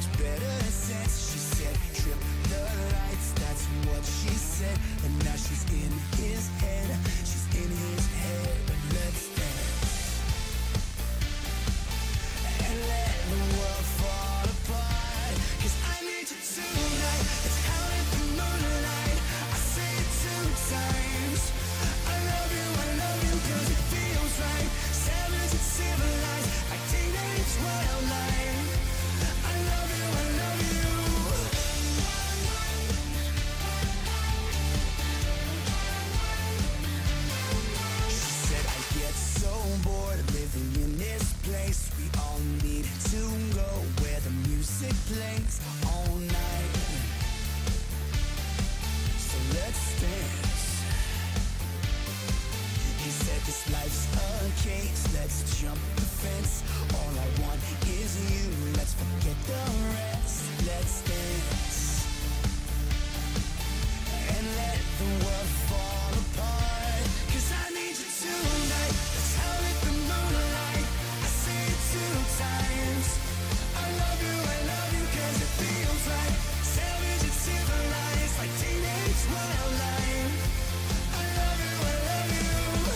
much better since. She said, trip the lights, that's what she said. And now she's in his head, she's in his head. Let's dance and let the world fall apart. 'Cause I need you tonight, it's how in the moonlight. I say it 2 times. I love you 'cause it feels right. Savage and civilized, like teenage wildlife. I love you, I love you. She said, I get so bored living in this place. We all need to go where the music plays all night. So let's dance. He said this life's a cage, let's jump the fence. All I want is you, let's forget the rest. Let's dance and let the world fall apart. 'Cause I need you tonight, let's howl at the moonlight. I say it 2 times. I love you 'cause it feels right. Savage and civilized, like teenage wildlife. I love you, I love you.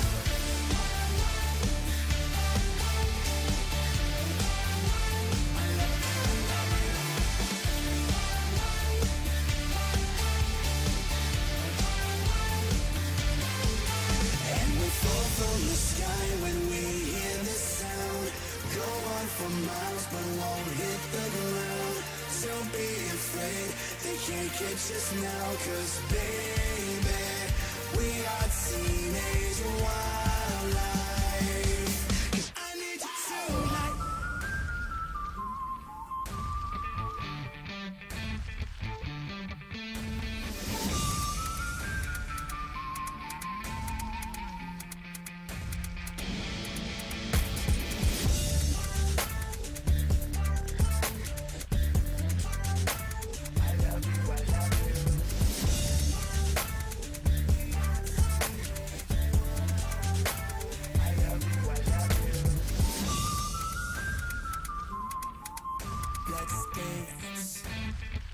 And we fall from the sky when we hear the sound. Go on for miles but won't hit the ground. Don't be afraid, they can't catch us now. 'Cause baby, we are teenage wildlife. 'Cause I need you tonight. I love you, I love you. I love you, I love you. Let's dance.